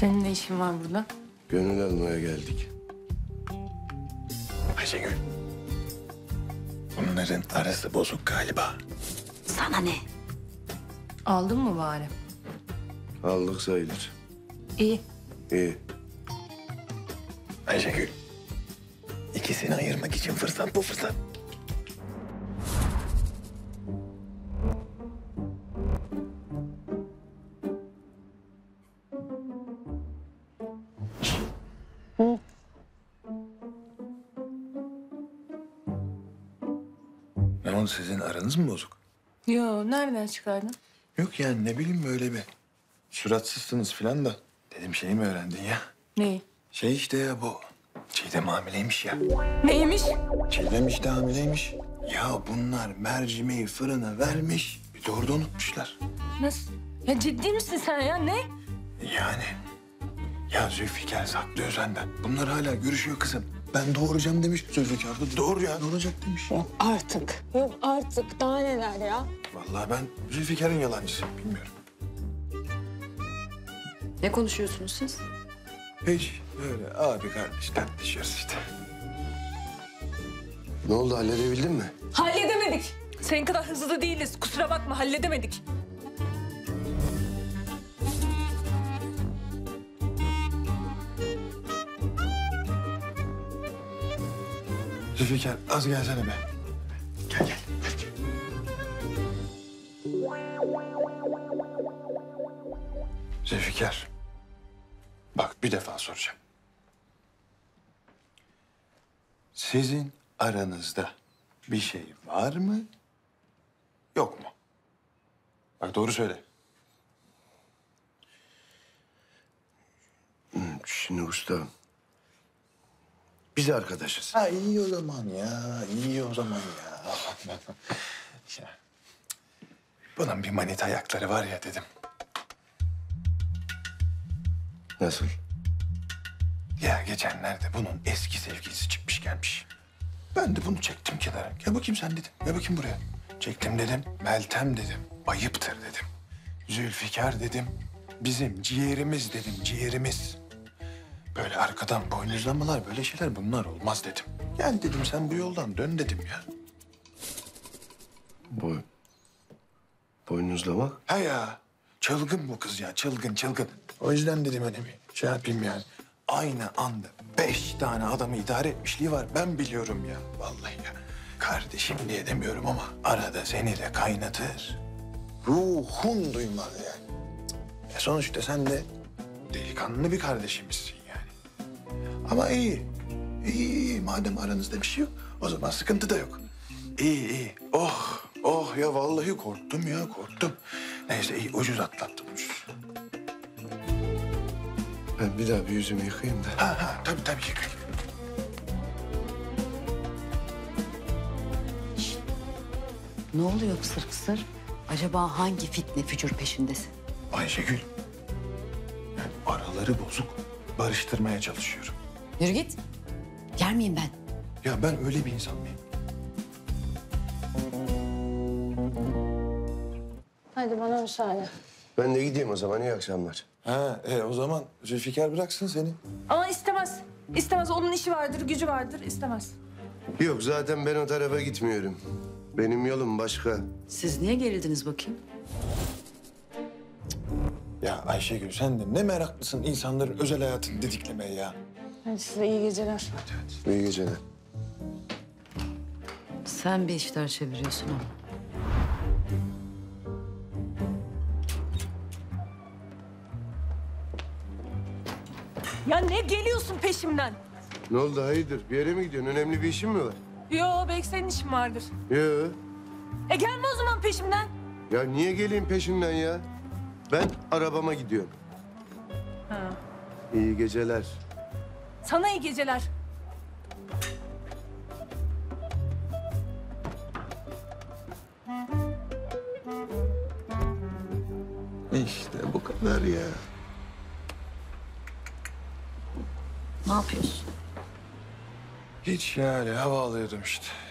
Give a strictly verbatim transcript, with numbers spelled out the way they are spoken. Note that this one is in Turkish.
Senin ne işin var burada? Gönül almaya geldik. Ayşegül. Bunların arası bozuk galiba. Sana ne? Aldın mı bari? Aldık sayılır. İyi. İyi. Ayşegül. İkisini ayırmak için fırsat bu fırsat. Ne oldu, sizin aranız mı bozuk? Yo, nereden çıkardın? Yok yani, ne bileyim, böyle bir suratsızsınız falan da. Dedim, şey mi öğrendin ya? Neyi? Şey işte ya, bu Çiğdem hamileymiş ya. Neymiş? Çiğdem işte hamileymiş. Ya bunlar mercimeği fırına vermiş. Bir de orada unutmuşlar. Nasıl? Ya ciddi misin sen ya? Ne? Yani. Ya Zülfikar saklıyor senden. Bunlar hala görüşüyor kızım. Ben doğuracağım demiş. Zülfikar da doğru ya, ne olacak demiş. Yok artık. Yok artık. Daha neler ya? Vallahi ben Zülfikar'ın yalancısıyım, bilmiyorum. Ne konuşuyorsunuz siz? Hiç böyle abi kardeş tartışıyoruz işte. Ne oldu, halledebildin mi? Halledemedik. Senin kadar hızlı değiliz. Kusura bakma, halledemedik. Zülfikar az gelsene be. Gel gel. Gel. Zülfikar. Bak, bir defa soracağım. Sizin aranızda bir şey var mı? Yok mu? Bak, doğru söyle. Şimdi usta, biz arkadaşız. Ha, iyi o zaman ya. İyi o zaman ya. Ya. Bunun bir manita ayakları var ya dedim. Nasıl? Ya geçenlerde bunun eski sevgilisi çıkmış gelmiş. Ben de bunu çektim kenara. Gel bakayım sen dedim. Gel bakayım buraya. Çektim dedim. Meltem dedim. Ayıptır dedim. Zülfikar dedim. Bizim ciğerimiz dedim. Ciğerimiz. Böyle arkadan boynuzlamalar, böyle şeyler, bunlar olmaz dedim. Gel dedim, sen bu yoldan dön dedim ya. Boy... Boynuzlamak? Ha ya. Çılgın bu kız ya. Çılgın çılgın. O yüzden dedim hani bir şey yapayım yani. Aynı anda beş tane adamı idare etmişliği var. Ben biliyorum ya. Vallahi ya. Kardeşim diye demiyorum ama arada seni de kaynatır. Ruhun duymaz yani. E sonuçta sen de delikanlı bir kardeşimizsin yani. Ama iyi. İyi iyi. Madem aranızda bir şey yok, o zaman sıkıntı da yok. İyi iyi. Oh oh ya, vallahi korktum ya, korktum. Neyse, iyi, ucuz atlattım, ucuz. Ben bir daha bir yüzümü yıkayayım da. Ha ha, tabii tabii yıka. Ne oluyor kısır kısır? Acaba hangi fitne fücur peşindesin? Ayşegül. Yani araları bozuk. Barıştırmaya çalışıyorum. Yürü git. Yer miyim ben? Ya ben öyle bir insan mıyım? Hadi bana müsaade. Ben de gideyim o zaman, iyi akşamlar. Ha, e, o zaman Zülfikar bıraksın seni. Ama istemez. İstemez. Onun işi vardır, gücü vardır. İstemez. Yok, zaten ben o tarafa gitmiyorum. Benim yolum başka. Siz niye gerildiniz bakayım? Ya Ayşegül, sen de ne meraklısın insanların özel hayatını didiklemeye ya. Hadi size iyi geceler. Hadi hadi. İyi geceler. Sen bir işler çeviriyorsun ama. Ya ne geliyorsun peşimden? Ne oldu, hayırdır? Bir yere mi gidiyorsun? Önemli bir işin mi var? Yo, belki senin işin vardır. Yo. E gelme o zaman peşimden. Ya niye geleyim peşinden ya? Ben arabama gidiyorum. Ha. İyi geceler. Sana iyi geceler. İşte bu kadar ya. Ne yapıyorsun? Hiç yani, hava alıyordum işte.